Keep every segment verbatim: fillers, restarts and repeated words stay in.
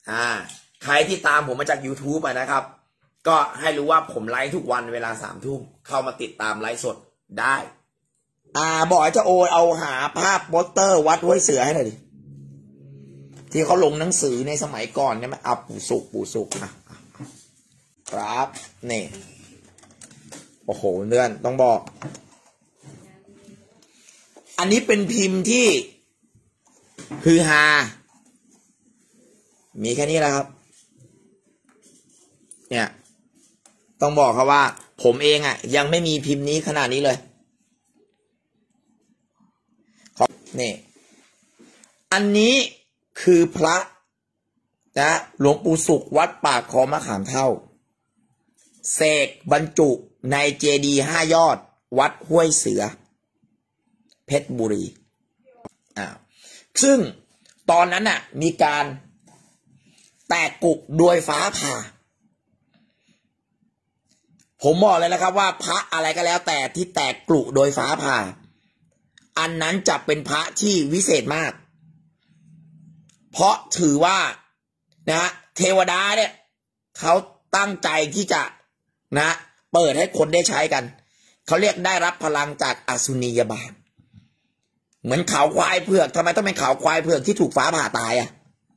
อ่าใครที่ตามผมมาจาก YouTube อ่ะนะครับก็ให้รู้ว่าผมไลฟ์ทุกวันเวลาสามทุ่มเข้ามาติดตามไลฟ์สดได้อ่าบอกให้เจ้าโอเอาหาภาพโปสเตอร์วัดห้วยเสือให้หน่อยดิที่เขาลงหนังสือในสมัยก่อนเนี่ยมันอับปู่สุกปู่สุกนะครับนี่โอ้โหเนื่อนต้องบอกอันนี้เป็นพิมพ์ที่ฮือฮามีแค่นี้แหละครับเนี่ยต้องบอกเขาว่าผมเองอ่ะยังไม่มีพิมพ์นี้ขนาดนี้เลยนี่อันนี้คือพระนะหลวงปู่สุขวัดปากคลองมะขามเท่าเสกบรรจุในเจดีย์ห้ายอดวัดห้วยเสือเพชรบุรีอ่าซึ่งตอนนั้นน่ะมีการแตกกุกโดยฟ้าผ่าผมบอกเลยนะครับว่าพระอะไรก็แล้วแต่ที่แตกกลุโดยฟ้าผ่าอันนั้นจะเป็นพระที่วิเศษมากเพราะถือว่านะเทวดาเนี่ยเขาตั้งใจที่จะนะเปิดให้คนได้ใช้กันเขาเรียกได้รับพลังจากอสุนียบาทเหมือนเขาควายเผือกทำไมต้องเป็นเขาควายเผือกที่ถูกฟ้าผ่าตายอ่ะ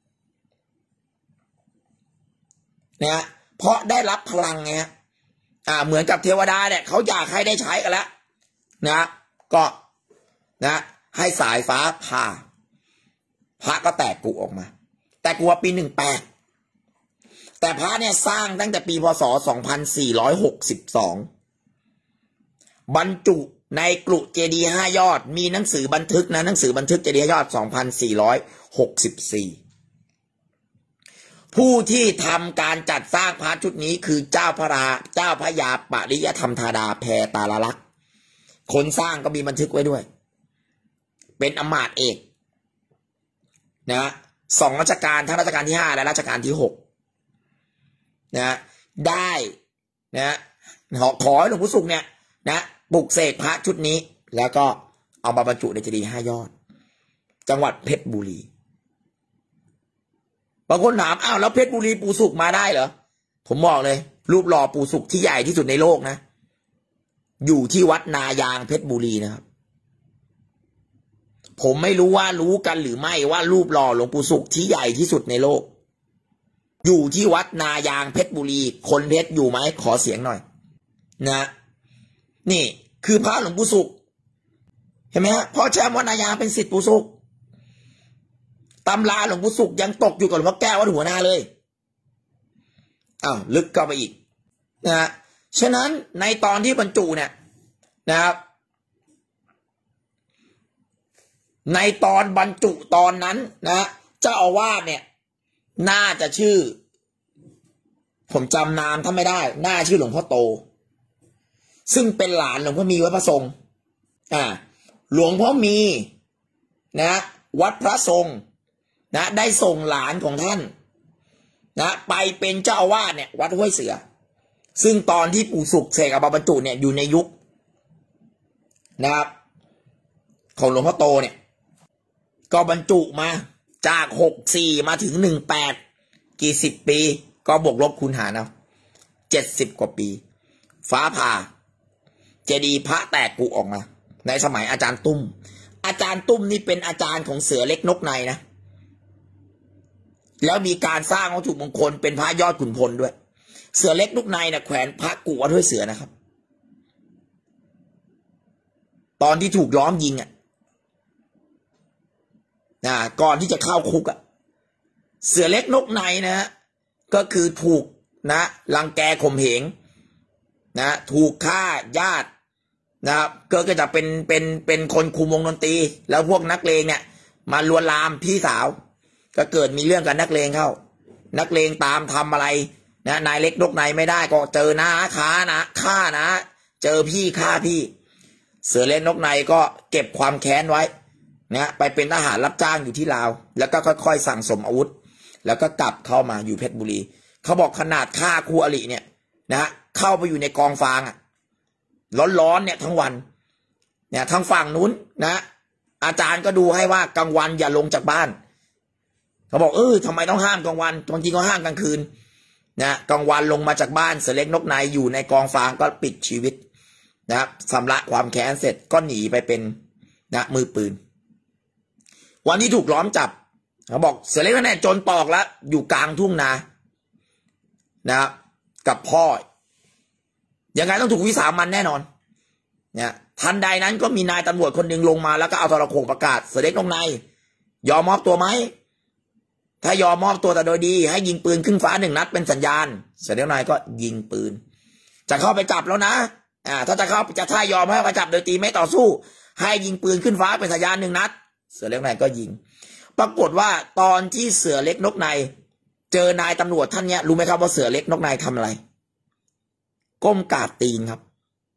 นะเพราะได้รับพลังไงอ่าเหมือนกับเทวดาเนี่ยเขาอยากให้ได้ใช้กันแล้วนะก็นะให้สายฟ้าผ่าพระก็แตกกุออกมาแต่กุปีหนึ่งแปดแต่พระเนี่ยสร้างตั้งแต่ปีพศสองพันสี่ร้อยหกสิบสองบรรจุในกรุเจดีย์ห้ายอดมีหนังสือบันทึกนะหนังสือบันทึกเจดีย์ห้ายอดสองพันสี่ร้อยหกสิบสี่ผู้ที่ทำการจัดสร้างพระชุดนี้คือเจ้าพระราเจ้าพระยาปริยธรรมธาดาแพรตาลลักษณ์คนสร้างก็มีบันทึกไว้ด้วยเป็นอมาตย์เอกนะสองรัชกาลทั้งรัชกาลที่ห้าและรัชกาลที่หกนะได้นะขอขอให้หลวงปู่สุขเนี่ยนะปลุกเสกพระชุดนี้แล้วก็เอามาบรรจุในเจดีย์ห้ายอดจังหวัดเพชรบุรีบางคนถามอ้าวแล้วเพชรบุรีปู่สุขมาได้เหรอผมบอกเลยรูปหล่อปู่สุขที่ใหญ่ที่สุดในโลกนะอยู่ที่วัดนายางเพชรบุรีนะครับผมไม่รู้ว่ารู้กันหรือไม่ว่ารูปหล่อหลวงปู่สุขที่ใหญ่ที่สุดในโลกอยู่ที่วัดนายางเพชรบุรีคนเพชรอยู่ไหมขอเสียงหน่อยนะนี่คือพระหลวงปู่สุขเห็นไหมฮะพ่อแชมป์วัดนายางเป็นศิษย์ปู่สุขตำราหลวงปู่สุขยังตกอยู่กับหลวงพ่อแก้ววัดหัวนาเลยอ้าวลึกเข้าไปอีกนะฉะนั้นในตอนที่บรรจุเนี่ยนะครับในตอนบรรจุตอนนั้นนะเจ้าอาวาสเนี่ยน่าจะชื่อผมจำนามถ้าไม่ได้น่าชื่อหลวงพ่อโตซึ่งเป็นหลานหลวงพ่อมีวัดพระทรงอ่าหลวงพ่อมีนะวัดพระทรงนะได้ส่งหลานของท่านนะไปเป็นเจ้าอาวาสเนี่ยวัดห้วยเสือซึ่งตอนที่ปู่สุขเสกเอามาบรรจุเนี่ยอยู่ในยุคนะครับของหลวงพ่อโตเนี่ยก็บรรจุมาจากหกสี่มาถึงหนึ่งแปดกี่สิบปีก็บวกลบคูณหารเอาเจ็ดสิบกว่าปีฟ้าผ่าเจดีย์พระแตกกุออกมาในสมัยอาจารย์ตุ้มอาจารย์ตุ้มนี่เป็นอาจารย์ของเสือเล็กนกในนะแล้วมีการสร้างวัตถุมงคลเป็นพระยอดขุนพลด้วยเสือเล็กนกในนะแขวนพระกุวัดห้วยเสือนะครับตอนที่ถูกล้อมยิงอ่ะนะก่อนที่จะเข้าคุกอ่ะเสือเล็กนกในนะฮะก็คือถูกนะรังแกข่มเหงนะถูกฆ่าญาตินะครับก็จะเป็นเป็นเป็นคนคุมวงดนตรีแล้วพวกนักเลงเนี่ยมาลวนลามพี่สาวก็เกิดมีเรื่องกับนักเลงเข้านักเลงตามทำอะไรนะนายเล็กนกในไม่ได้ก็เจอน้าค้านะฆ่านะเจอพี่ฆ่าพี่เสือเล็กนกในก็เก็บความแค้นไว้นะไปเป็นทหารรับจ้างอยู่ที่ลาวแล้วก็ค่อยๆสั่งสมอาวุธแล้วก็กลับเข้ามาอยู่เพชรบุรีเขาบอกขนาดฆ่าคู่อริเนี่ยนะเข้าไปอยู่ในกองฟางอ่ะร้อนๆเนี่ยทั้งวันเนี่ยทางฝั่งนู้นนะอาจารย์ก็ดูให้ว่ากลางวันอย่าลงจากบ้านเขาบอกเออทำไมต้องห้ามกลางวันจริงๆก็ห้ามกลางคืนนะกลางวันลงมาจากบ้านเสือเล็กนกในอยู่ในกองฟางก็ปิดชีวิตนะครับสำระความแค้นเสร็จก็หนีไปเป็นนะมือปืนวันที่ถูกล้อมจับเขาบอกเสือเล็กนกในจนปอกแล้วอยู่กลางทุ่งนานะครับกับพ่อยังไงต้องถูกวิสามันแน่นอนเนี่ยทันใดนั้นก็มีนายตำรวจคนหนึ่งลงมาแล้วก็เอาโทรโข่งประกาศเสือเล็กนกในยอมมอบตัวไหมถ้ายอมมอบตัวแต่โดยดีให้ยิงปืนขึ้นฟ้าหนึ่งนัดเป็นสัญญาณเสือเล็กนกในก็ยิงปืนจะเข้าไปจับแล้วนะอ่าถ้าจะเข้าจะถ้ายอมให้ไปจับโดยตีไม่ต่อสู้ให้ยิงปืนขึ้นฟ้าเป็นสัญญาณหนึ่งนัดเสือเล็กนกในก็ยิงปรากฏว่าตอนที่เสือเล็กนกในเจอนายตำรวจท่านเนี้ยรู้ไหมครับว่าเสือเล็กนกในทำอะไรก้มกราบตีนครับ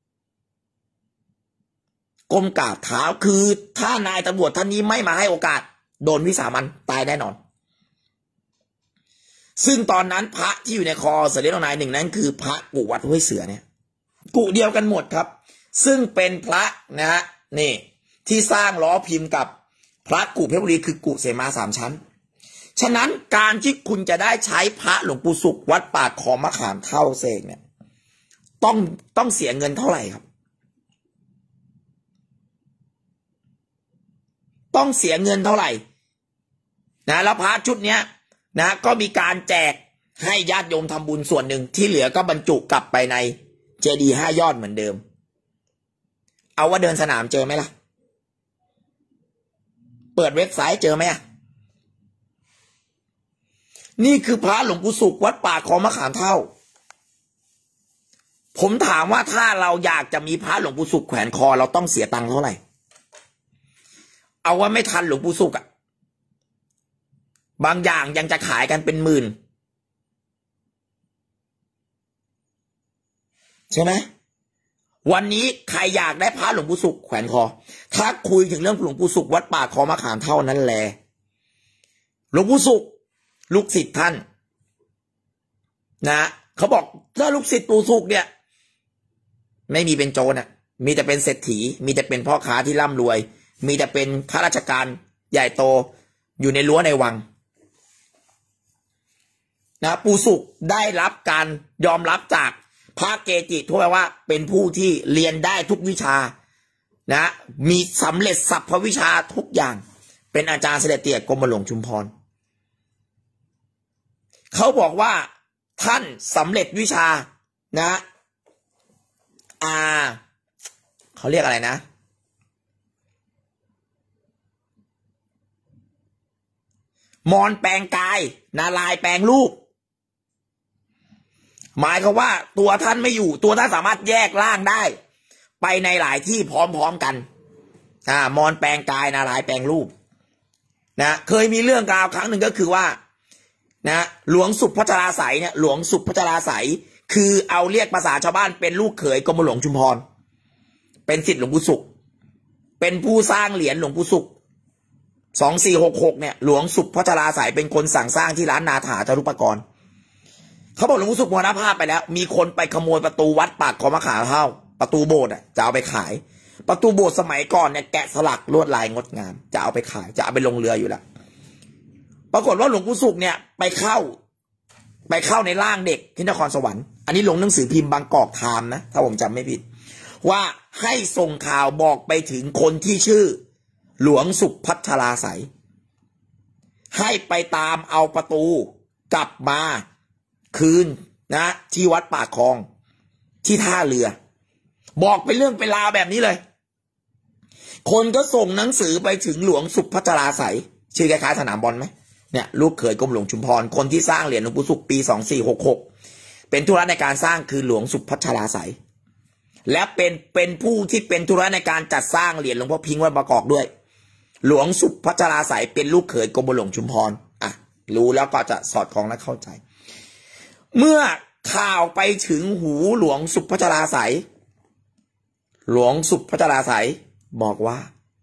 ก้มกราบเท้าคือถ้านายตำรวจท่านนี้ไม่มาให้โอกาสโดนวิสามันตายแน่นอนซึ่งตอนนั้นพระที่อยู่ในคอเสือเล็กนกในหนึ่งนั้นคือพระกุวัดห้วยเสือเนี่ยกุเดียวกันหมดครับซึ่งเป็นพระนะฮะนี่ที่สร้างล้อพิมพ์กับพระกุเพชรบุรีคือกุเสมาสามชั้นฉะนั้นการที่คุณจะได้ใช้พระหลวงปู่ศุกร์วัดปากคลองมะขามเท่าเสกเนี่ยต้องต้องเสียเงินเท่าไหร่ครับต้องเสียเงินเท่าไหร่นะแล้วพระชุดเนี้ยนะก็มีการแจกให้ญาติโยมทำบุญส่วนหนึ่งที่เหลือก็บรรจุกลับไปในเจดีย์ห้ายอดเหมือนเดิมเอาว่าเดินสนามเจอไหมล่ะเปิดเว็บไซต์เจอไหมอ่ะนี่คือพระหลวงปู่ศุกร์วัดป่าคลองมะขามเท่าผมถามว่าถ้าเราอยากจะมีพระหลวงปู่ศุกร์แขวนคอเราต้องเสียตังค์เท่าไหร่เอาว่าไม่ทันหลวงปู่ศุกร์อ่ะบางอย่างยังจะขายกันเป็นหมื่นใช่ไหมวันนี้ใครอยากได้พระหลวงปู่ศุกร์แขวนคอถ้าคุยถึงเรื่องหลวงปู่ศุกร์วัดป่าคลองมะขามเท่านั้นแหละหลวงปู่ศุกร์ลูกศิษย์ท่านนะเขาบอกถ้าลูกศิษย์ปู่ศุกร์เนี่ยไม่มีเป็นโจรอ่ะมีแต่เป็นเศรษฐีมีแต่เป็นพ่อค้าที่ร่ำรวยมีแต่เป็นข้าราชการใหญ่โตอยู่ในรั้วในวังนะปู่ศุกร์ได้รับการยอมรับจากพระเกจิทั่วไปว่าเป็นผู้ที่เรียนได้ทุกวิชานะมีสำเร็จสรรพวิชาทุกอย่างเป็นอาจารย์เสด็จเตี่ยกรมหลวงชุมพรเขาบอกว่าท่านสำเร็จวิชานะอ่าเขาเรียกอะไรนะมอนแปลงกายนาลายแปลงรูปหมายความว่าตัวท่านไม่อยู่ตัวท่านสามารถแยกร่างได้ไปในหลายที่พร้อมๆกันอ่ามอนแปลงกายนาลายแปลงรูปนะเคยมีเรื่องราวครั้งหนึ่งก็คือว่านะหลวงสุพัชราไสยเนี่ยหลวงสุพัชราไสยคือเอาเรียกภาษาชาวบ้านเป็นลูกเขยกรมหลวงชุมพรเป็นศิษย์หลวงปู่ศุกร์เป็นผู้สร้างเหรียญหลวงปู่ศุกร์สองสี่หกหกเนี่ยหลวงสุพัชราไสยเป็นคนสั่งสร้างที่ร้านนาถาจารุปกรณ์เขาบอกหลวงปู่ศุกร์มรณภาพไปแล้วมีคนไปขโมยประตูวัดปากคลองมะขามเท่าประตูโบสถ์อ่ะจะเอาไปขายประตูโบสถ์สมัยก่อนเนี่ยแกะสลักลวดลายงดงามจะเอาไปขายจะเอาไปลงเรืออยู่แล้วปรากฏว่าหลวงปู่ศุกร์เนี่ยไปเข้าไปเข้าในร่างเด็กที่นครสวรรค์อันนี้ลงหนังสือพิมพ์บางกอกไทม์นะถ้าผมจำไม่ผิดว่าให้ส่งข่าวบอกไปถึงคนที่ชื่อหลวงสุพัชราไสยให้ไปตามเอาประตูกลับมาคืนนะที่วัดปากคลองที่ท่าเรือบอกเป็นเรื่องเป็นราวแบบนี้เลยคนก็ส่งหนังสือไปถึงหลวงสุพัชราไสยชื่อคล้ายๆสนามบอลไหมเนี่ยลูกเขยกรมหลวงชุมพรคนที่สร้างเหรียญหลวงปู่ศุกร์ปีสองสี่หกหกเป็นธุระในการสร้างคือหลวงสุพัชราไสยและเป็นเป็นผู้ที่เป็นธุระในการจัดสร้างเหรียญหลวงพ่อพิงค์วัดบางกอกด้วยหลวงสุพัชราไสยเป็นลูกเขยกรมหลวงชุมพรอ่ะรู้แล้วก็จะสอดคล้องและเข้าใจเมื่อข่าวไปถึงหูหลวงสุพัชราไสยหลวงสุพัชราไสยบอกว่า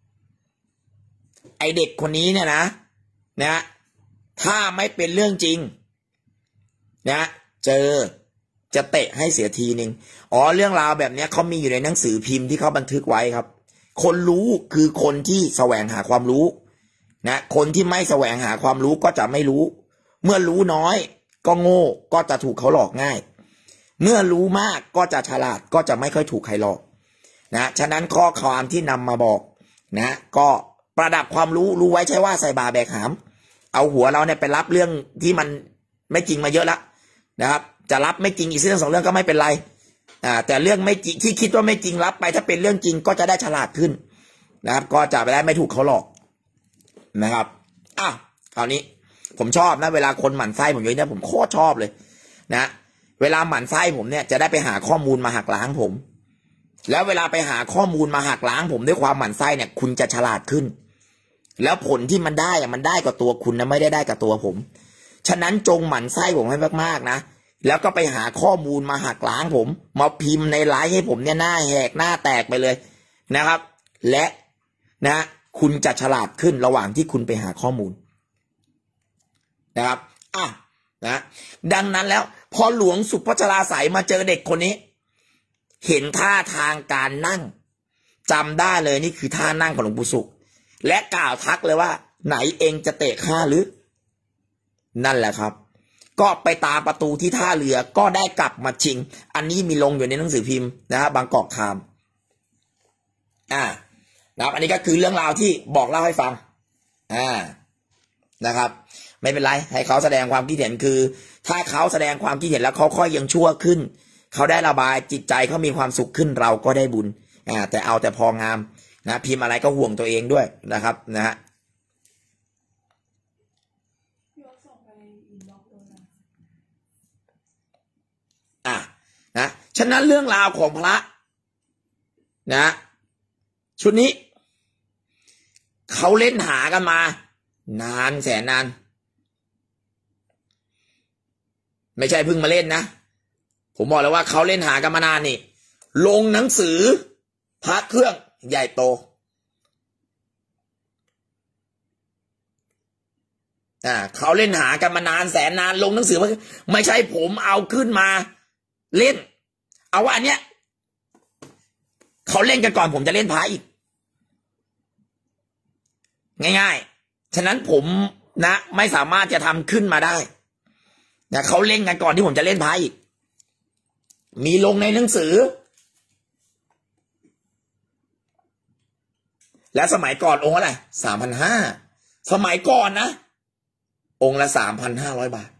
ไอเด็กคนนี้เนี่ยนะนะถ้าไม่เป็นเรื่องจริงนะเจอจะเตะให้เสียทีนึงอ๋อเรื่องราวแบบนี้เขามีอยู่ในหนังสือพิมพ์ที่เขาบันทึกไว้ครับคนรู้คือคนที่แสวงหาความรู้นะคนที่ไม่แสวงหาความรู้ก็จะไม่รู้เมื่อรู้น้อยก็โง่ก็จะถูกเขาหลอกง่ายเมื่อรู้มากก็จะฉลาดก็จะไม่ค่อยถูกใครหลอกนะฉะนั้นข้อความที่นำมาบอกนะก็ประดับความรู้รู้ไว้ใช่ว่าใส่บาแบกหามเอาหัวเราเนี่ยไปรับเรื่องที่มันไม่จริงมาเยอะแล้วนะครับจะรับไม่จริงอีกเรื่องสองเรื่องก็ไม่เป็นไรอ่าแต่เรื่องไม่จริงที่คิดว่าไม่จริงรับไปถ้าเป็นเรื่องจริงก็จะได้ฉลาดขึ้นนะครับก็จะไปได้ไม่ถูกเขาหลอกนะครับอ่ะคราวนี้ผมชอบนะเวลาคนหมั่นไส้ผมเยอะเนี่ยผมโคตรชอบเลยนะเวลาหมั่นไส้ผมเนี่ยจะได้ไปหาข้อมูลมาหักล้างผมแล้วเวลาไปหาข้อมูลมาหักล้างผมด้วยความหมั่นไส้เนี่ยคุณจะฉลาดขึ้นแล้วผลที่มันได้อะมันได้กับตัวคุณนะไม่ได้ได้กับตัวผมฉะนั้นจงหมั่นไส้ผมให้มากๆนะแล้วก็ไปหาข้อมูลมาหักล้างผมมาพิมพ์ในไลน์ให้ผมเนี่ยหน้าแหกหน้าแตกไปเลยนะครับและนะคุณจะฉลาดขึ้นระหว่างที่คุณไปหาข้อมูลนะครับอ่ะนะดังนั้นแล้วพอหลวงสุพัชราไสยมาเจอเด็กคนนี้เห็นท่าทางการนั่งจำได้เลยนี่คือท่านั่งของหลวงปู่ศุกร์และกล่าวทักเลยว่าไหนเองจะเตะข้าหรือนั่นแหละครับก็ไปตามประตูที่ท่าเรือก็ได้กลับมาชิงอันนี้มีลงอยู่ในหนังสือพิมพ์นะครับบางกอกไทม์อ่านะครับอันนี้ก็คือเรื่องราวที่บอกเล่าให้ฟังอ่านะครับไม่เป็นไรให้เขาแสดงความคิดเห็นคือถ้าเขาแสดงความคิดเห็นแล้วเขาค่อยยังชั่วขึ้นเขาได้ระบายจิตใจเขามีความสุขขึ้นเราก็ได้บุญอ่าแต่เอาแต่พองามนะพิมพ์อะไรก็ห่วงตัวเองด้วยนะครับนะฮะอ่ะนะฉะนั้นเรื่องราวของพระนะชุดนี้เขาเล่นหากันมานานแสนนานไม่ใช่เพิ่งมาเล่นนะผมบอกเลยว่าเขาเล่นหากันมานานนี่ลงหนังสือพระเครื่องใหญ่โตอ่าเขาเล่นหากันมานานแสนนานลงหนังสือไม่ใช่ผมเอาขึ้นมาเล่นเอาว่าอันเนี้ยเขาเล่นกันก่อนผมจะเล่นพระอีกง่ายๆฉะนั้นผมนะไม่สามารถจะทำขึ้นมาได้นะเขาเล่นกันก่อนที่ผมจะเล่นพระอีกมีลงในหนังสือและสมัยก่อนองค์อะไรสามพันห้าสมัยก่อนนะองค์ละสามพันห้าร้อยบาท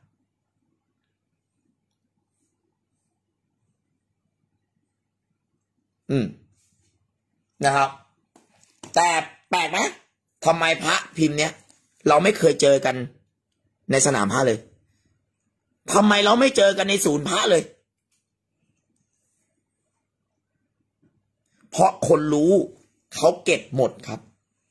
อืมนะครับแต่แปลกไหมทำไมพระพิมพ์เนี้ยเราไม่เคยเจอกันในสนามพระเลยทำไมเราไม่เจอกันในศูนย์พระเลยเพราะคนรู้เขาเก็บหมดครับ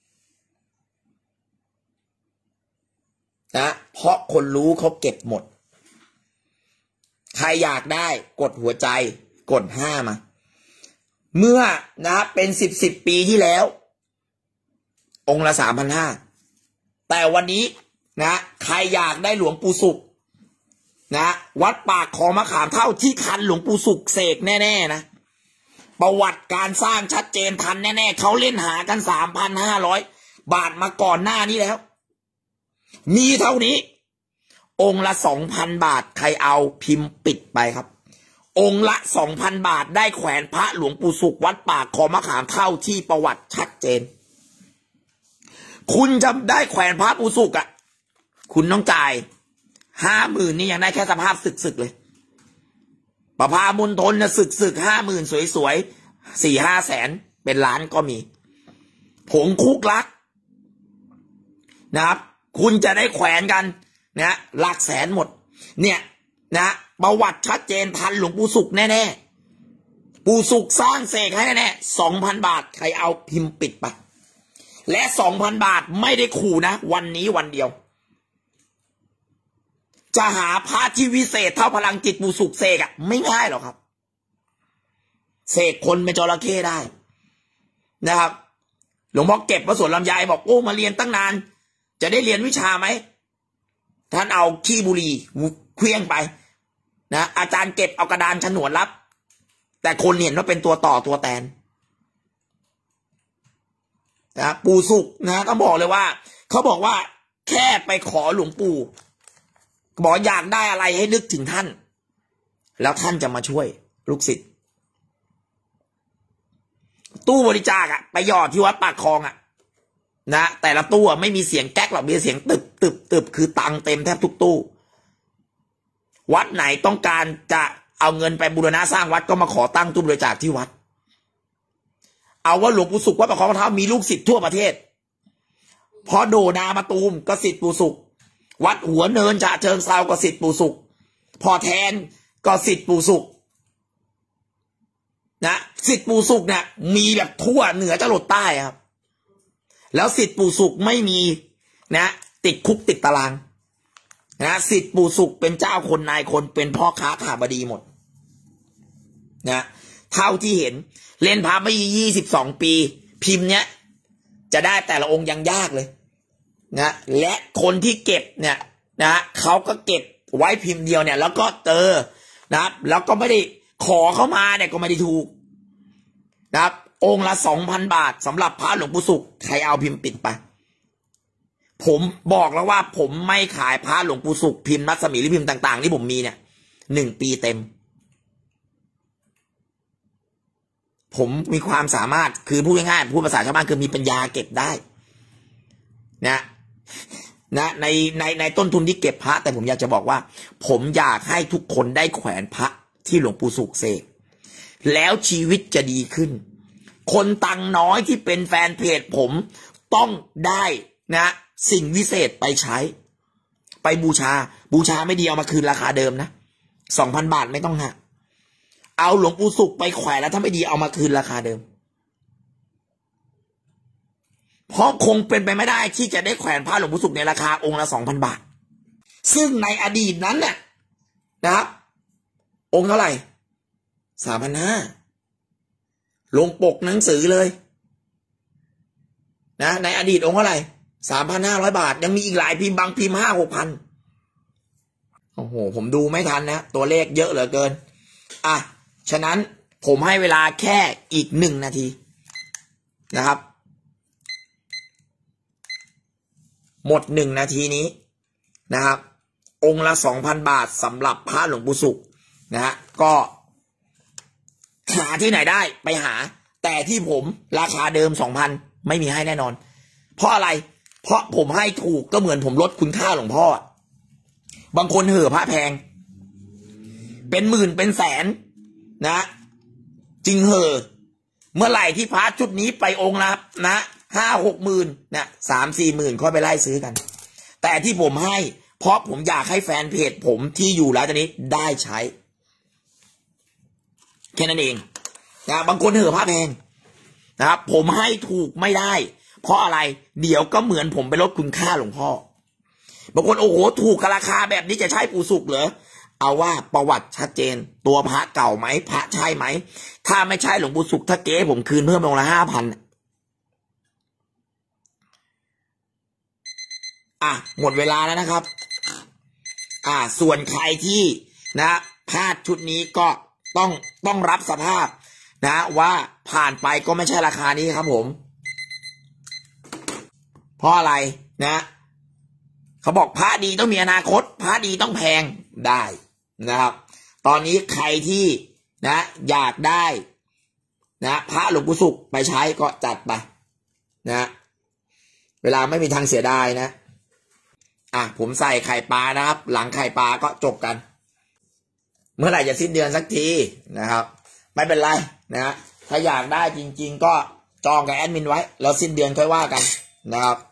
นะเพราะคนรู้เขาเก็บหมดใครอยากได้กดหัวใจกดห้ามาเมื่อนะเป็นสิบสิบปีที่แล้วองค์ละสามพันห้าแต่วันนี้นะใครอยากได้หลวงปู่ศุกร์นะวัดปากคลองมะขามเท่าที่คันหลวงปู่ศุกร์เสกแน่ๆนะประวัติการสร้างชัดเจนทันแน่ๆเขาเล่นหากันสามพันห้าร้อยบาทมาก่อนหน้านี้แล้วมีเท่านี้องค์ละสองพันบาทใครเอาพิมพ์ปิดไปครับองค์ละสองพันบาทได้แขวนพระหลวงปู่ศุกร์วัดปากคลองมะขามเท่าที่ประวัติชัดเจนคุณจะได้แขวนพระปู่ศุกร์อ่ะคุณต้องจ่ายห้าหมื่นนี่ยังได้แค่สภาพสึกๆเลยประภามณฑลนะสึกๆห้าหมื่นสวยๆสี่ห้าแสนเป็นล้านก็มีผงคุกลักนะครับคุณจะได้แขวนกันนะหลักแสนหมดเนี่ยนะประวัติชัดเจนทันหลวงปู่ศุกร์แน่ๆปู่ศุกร์สร้างเสกให้แน่ๆสองพันบาทใครเอาพิมพ์ปิดไปและสองพันบาทไม่ได้ขู่นะวันนี้วันเดียวจะหาพระที่วิเศษเท่าพลังจิตปู่ศุกร์เสกอะไม่ง่ายหรอกครับเสกคนเป็นจระเข้ได้นะครับหลวงพ่อเก็บพระสวนลำไยบอกโอ้มาเรียนตั้งนานจะได้เรียนวิชาไหมท่านเอาขี้บุหรี่เคลี้ยงไปนะอาจารย์เก็บเอากระดานฉนวนรับแต่คนเห็นว่าเป็นตัวต่อตัวแตนนะปู่สุขนะต้องบอกเลยว่าเขาบอกว่าแค่ไปขอหลวงปู่บอกอยากได้อะไรให้นึกถึงท่านแล้วท่านจะมาช่วยลูกศิษย์ตู้บริจาคอะไปหยอดที่วัดปากคลองอะนะแต่ละตู้ไม่มีเสียงแก๊กหรอกมีเสียงตึบตึบตึบคือตังเต็มแทบทุกตู้วัดไหนต้องการจะเอาเงินไปบูรณะสร้างวัดก็มาขอตั้งตู้บริจาคที่วัดเอาว่าหลวงปู่สุขวัดปากคลองเท้ามีลูกศิษย์ทั่วประเทศพอโดนามาตูมก็ศิษย์ปู่สุขวัดหัวเนินฉะเชิงเทราก็ศิษย์ปู่สุขพอแทนก็ศิษย์ปู่สุขนะศิษย์ปู่สุขเนี่ยมีแบบทั่วเหนือจรดใต้ครับแล้วศิษย์ปู่สุขไม่มีนะติดคุกติดตารางนะศิษย์ปู่สุขเป็นเจ้าคนนายคนเป็นพ่อค้าขาบดีหมดนะเท่าที่เห็นเล่นพระไม่ยี่สิบสองปีพิมพ์เนี้ยจะได้แต่ละองค์ยังยากเลยนะและคนที่เก็บเนี่ยนะเขาก็เก็บไว้พิมพ์เดียวเนี่ยแล้วก็เจอนะครับแล้วก็ไม่ได้ขอเข้ามาเนี่ยก็ไม่ได้ถูกนะครับองค์ละสองพันบาทสำหรับพระหลวงปู่สุขใครเอาพิมพ์ปิดไปผมบอกแล้วว่าผมไม่ขายพระหลวงปู่สุขพิมพ์มัสมีหรือพิมพ์ต่างๆที่ผมมีเนี่ยหนึ่งปีเต็มผมมีความสามารถคือพูดง่ายๆพูดภาษาชาวบ้านคือมีปัญญาเก็บได้นะนะในในในต้นทุนที่เก็บพระแต่ผมอยากจะบอกว่าผมอยากให้ทุกคนได้แขวนพระที่หลวงปู่สุขเสกแล้วชีวิตจะดีขึ้นคนตังน้อยที่เป็นแฟนเพจผมต้องได้นะสิ่งวิเศษไปใช้ไปบูชาบูชาไม่ดีเอามาคืนราคาเดิมนะสองพันบาทไม่ต้องหักเอาหลวงปู่สุขไปแขวนแล้วถ้าไม่ดีเอามาคืนราคาเดิมเพราะคงเป็นไปไม่ได้ที่จะได้แขวนพระหลวงปู่สุขในราคาองค์ละสองพันบาทซึ่งในอดีตนั้นเนี่ยนะครับองค์เท่าไหร่สามพันห้าลงปกหนังสือเลยนะในอดีตองค์เท่าไหร่สามพันห้าร้อยบาทยังมีอีกหลายพิมพ์บางพิมพ์ห้าหกพันโอ้โหผมดูไม่ทันนะตัวเลขเยอะเหลือเกินอ่ะฉะนั้นผมให้เวลาแค่อีกหนึ่งนาทีนะครับหมดหนึ่งนาทีนี้นะครับองค์ละสองพันบาทสำหรับพระหลวงปู่สุขนะฮะก็หาที่ไหนได้ไปหาแต่ที่ผมราคาเดิมสองพันไม่มีให้แน่นอนเพราะอะไรเพราะผมให้ถูกก็เหมือนผมลดคุณค่าหลวงพ่อบางคนเห่อพระแพงเป็นหมื่นเป็นแสนนะจริงเห่อเมื่อไหร่ที่พระชุดนี้ไปองค์ละนะห้าหกหมื่นนะสามสี่หมื่นค่อยไปไล่ซื้อกันแต่ที่ผมให้เพราะผมอยากให้แฟนเพจผมที่อยู่แล้วตอนนี้ได้ใช้แค่นั้นเองนะบางคนเห่อพระแพงนะครับผมให้ถูกไม่ได้เพราะอะไรเดี๋ยวก็เหมือนผมไปลดคุณค่าหลวงพ่อบางคนโอ้โหถูกกับราคาแบบนี้จะใช่ปู่สุขเหรอเอาว่าประวัติชัดเจนตัวพระเก่าไหมพระใช่ไหมถ้าไม่ใช่หลวงปู่สุขถ้าเก๊ผมคืนเพิ่มลงละห้าพันอ่ะหมดเวลาแล้วนะครับอ่าส่วนใครที่นะพลาดชุดนี้ก็ต้องต้องรับสภาพนะว่าผ่านไปก็ไม่ใช่ราคานี้ครับผมเพราะอะไรนะเขาบอกพระดีต้องมีอนาคตพระดีต้องแพงได้นะครับตอนนี้ใครที่นะอยากได้นะพระหลวงปู่สุขไปใช้ก็จัดไปนะเวลาไม่มีทางเสียดายนะอ่ะผมใส่ไข่ปลานะครับหลังไข่ปลาก็จบกันเมื่อไหร่จะสิ้นเดือนสักทีนะครับไม่เป็นไรนะถ้าอยากได้จริงๆก็จองกับแอดมินไว้แล้วสิ้นเดือนค่อยว่ากันนะครับ